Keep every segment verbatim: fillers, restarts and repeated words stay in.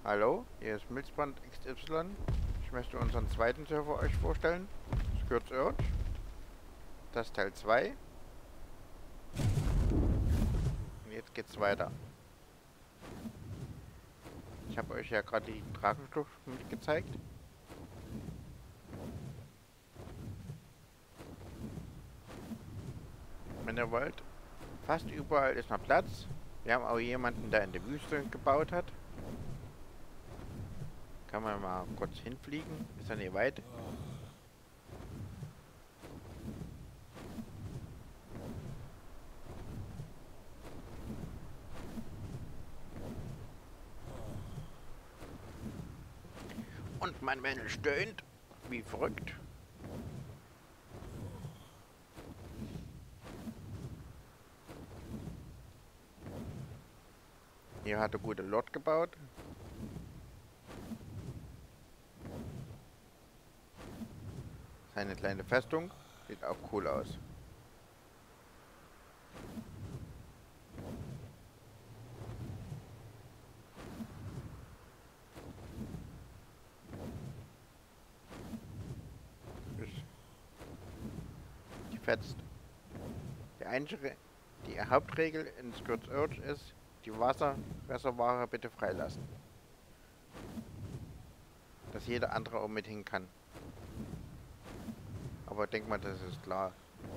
Hallo, hier ist Milzbrand X Y. Ich möchte unseren zweiten Server euch vorstellen. Scourge Urge. Das ist Teil zwei. Und jetzt geht's weiter. Ich habe euch ja gerade die Dragenschlucht mitgezeigt. Wenn ihr wollt, fast überall ist noch Platz. Wir haben auch jemanden, der in der Wüste gebaut hat. Kann man mal kurz hinfliegen. Ist ja nicht weit. Und mein Männel stöhnt. Wie verrückt. Hier hat er gute Lord gebaut. Seine kleine Festung. Sieht auch cool aus. Die fetzt. Die einzige, die Hauptregel in Scourge Urge ist, die Wasserreservoire bitte freilassen. Dass jeder andere auch mit hin kann. Aber denk mal, das ist klar.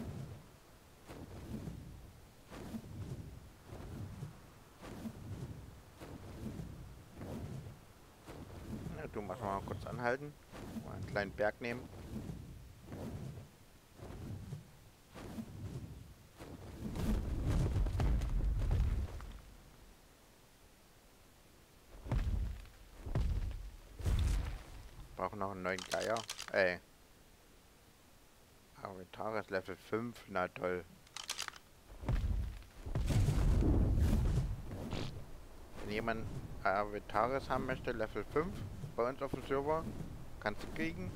Ja, du machst mal kurz anhalten. Mal einen kleinen Berg nehmen. Brauchen noch einen neuen Geier. Ey. Avataris Level fünf. Na toll. Wenn jemand Avataris haben möchte, Level fünf, bei uns auf dem Server, kannst du kriegen.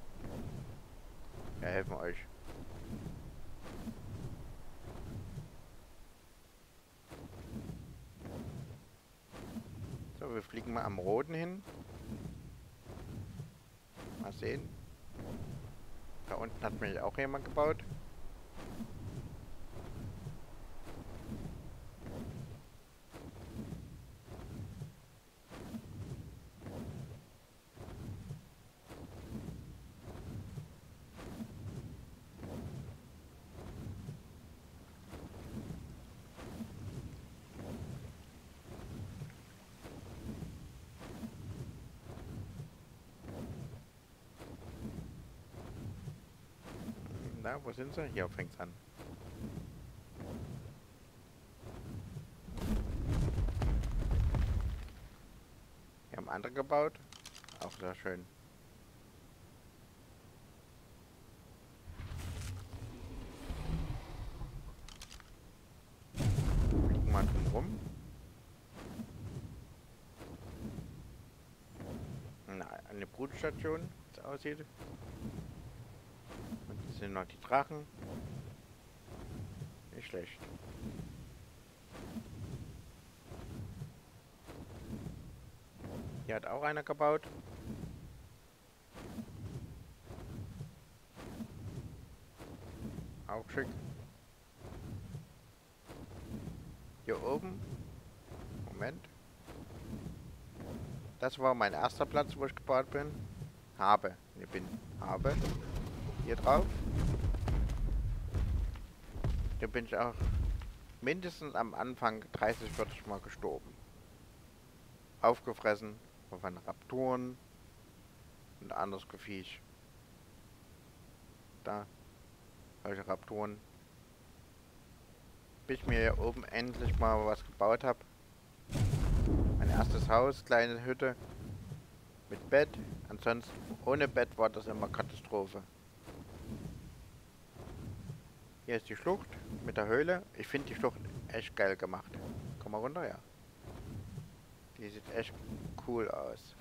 Wir helfen euch. So, wir fliegen mal am Roten hin. Mal sehen. Da unten hat mich auch jemand gebaut. Na, wo sind sie? Hier fängt's an. Wir haben andere gebaut. Auch sehr schön. Fliegen mal drum rum. Na, eine Brutstation, wie es aussieht. Und hier sind noch die Drachen. Nicht schlecht. Hier hat auch einer gebaut. Auch schick. Hier oben. Moment. Das war mein erster Platz, wo ich gebaut bin. Habe. Ich bin. Habe. Hier drauf. Hier bin ich auch mindestens am Anfang dreißig, vierzig Mal gestorben. Aufgefressen von Raptoren und anderes Geviech. Da. Solche Raptoren. Bis ich mir hier oben endlich mal was gebaut habe. Mein erstes Haus, kleine Hütte. Mit Bett. Ansonsten ohne Bett war das immer Katastrophe. Hier ist die Schlucht mit der Höhle. Ich finde die Schlucht echt geil gemacht. Komm mal runter, ja. Die sieht echt cool aus.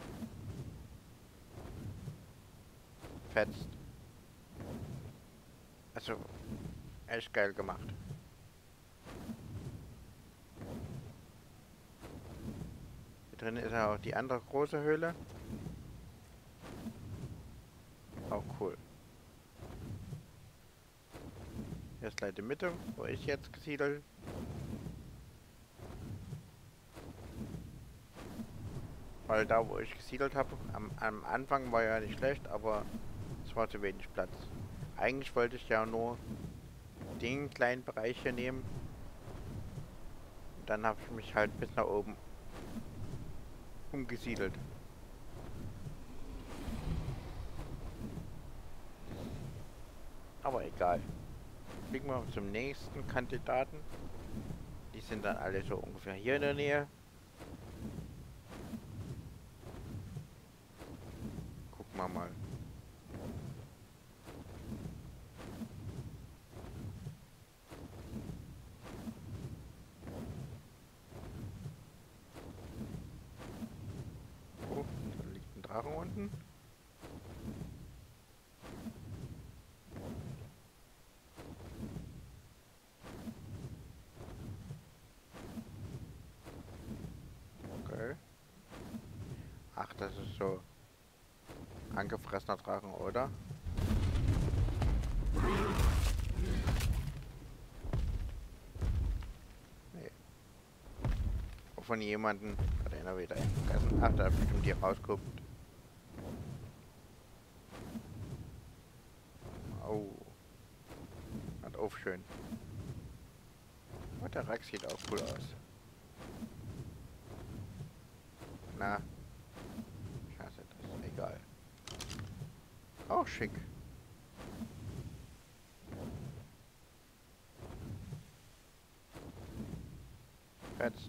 Fetzt. Also, echt geil gemacht. drin ist ja auch die andere große Höhle. Auch cool. Hier ist gleich die Mitte, wo ich jetzt gesiedelt. Weil da, wo ich gesiedelt habe, am, am Anfang war ja nicht schlecht, aber es war zu wenig Platz. Eigentlich wollte ich ja nur den kleinen Bereich hier nehmen. Und dann habe ich mich halt bis nach oben umgesiedelt. Aber egal. Fliegen wir zum nächsten Kandidaten. Die sind dann alle so ungefähr hier in der Nähe. Gucken wir mal. Oh, da liegt ein Drachen unten. Okay. Ach, das ist so angefressener Drachen, oder? Nee. Von jemandem hat einer wieder einen vergessen. Ach, da hat bestimmt die rausguckt. Oh. Hat auch schön. Und der Rack sieht auch cool aus. Na. Scheiße, das ist egal. Auch schick. Fetzt.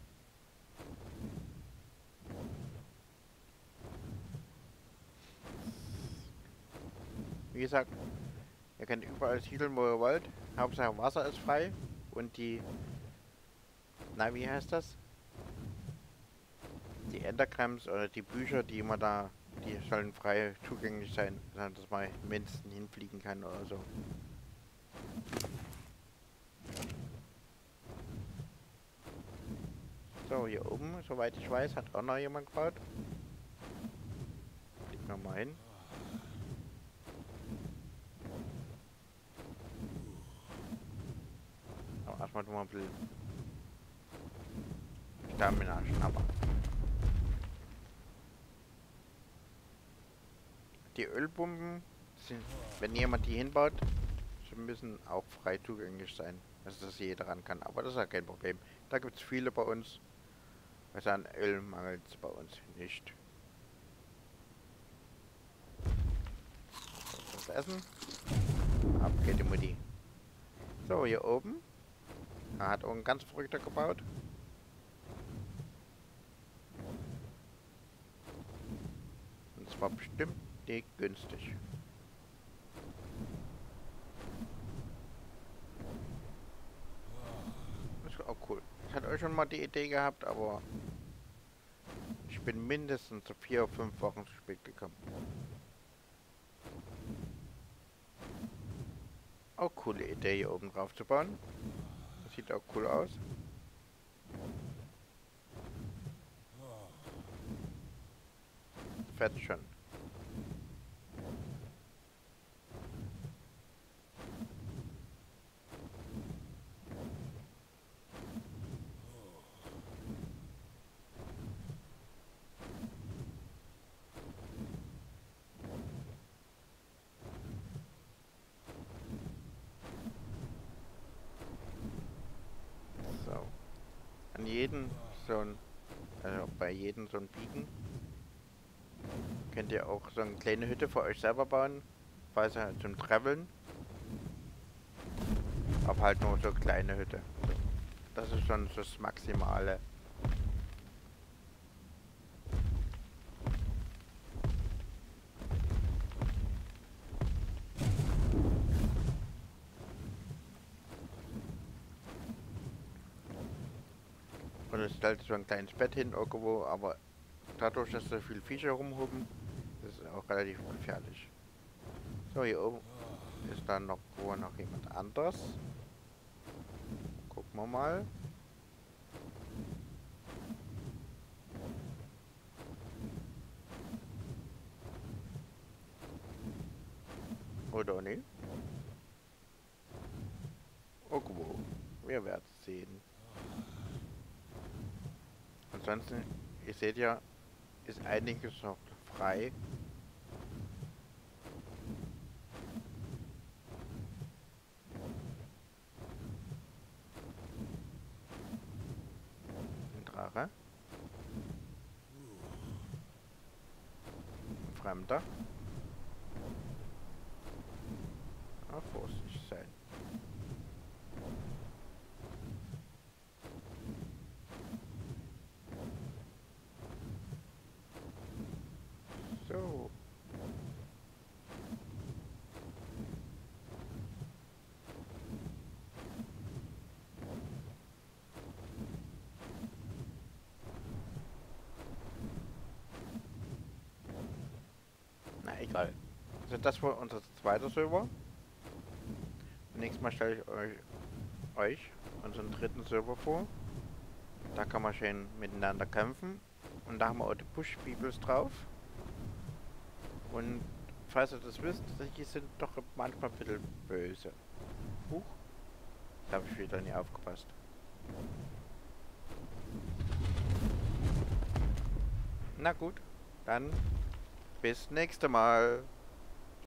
Wie gesagt, ihr könnt überall siedeln, wo ihr wollt. Hauptsache Wasser ist frei. Und die... Na, wie heißt das? Die Endercrams oder die Bücher, die man da... Die sollen frei zugänglich sein, dass man mindestens hinfliegen kann oder so. So, hier oben, soweit ich weiß, hat auch noch jemand gebaut. Fliegen wir mal hin. Aber erstmal nur mal ein bisschen Stamina schnappern. Die Ölbomben sind, wenn jemand die hinbaut, sie müssen auch frei zugänglich sein, dass das jeder ran kann. Aber das ist ja kein Problem. Da gibt es viele bei uns. Also an Öl mangelt es bei uns nicht. Das Essen. Ab geht die Mutti. So, hier oben. Da hat auch ein ganz verrückter gebaut. Und es war bestimmt nicht günstig. Das ist auch cool. Ich hatte euch schon mal die Idee gehabt, aber ich bin mindestens so vier oder fünf Wochen zu spät gekommen. Auch coole Idee, hier oben drauf zu bauen. Das sieht auch cool aus. Fährt schon. So. An jeden so ein, also bei jedem so ein Biegen könnt ihr auch so eine kleine Hütte für euch selber bauen, falls ihr zum Traveln. Aber halt nur so kleine Hütte. So. Das ist schon so das Maximale. Und es stellt so ein kleines Bett hin irgendwo, aber dadurch, dass so viele Viecher rumhuben, ist es auch relativ gefährlich. So, hier oben ist dann noch wo noch jemand anders. Gucken wir mal. Oder nicht? Irgendwo. Wir werden es sehen. Ansonsten, ihr seht ja, ist einiges noch frei. Ein Drache. Ein Fremder. Ah, vorsichtig sein. So. Na egal. Also das war unser zweiter Server. Nächstes Mal stelle ich euch, euch unseren dritten Server vor. Da kann man schön miteinander kämpfen. Und da haben wir auch die Push-Peoples drauf. Und falls ihr das wisst, die sind doch manchmal ein bisschen böse. Huch. Da habe ich wieder nicht aufgepasst. Na gut, dann bis nächste Mal.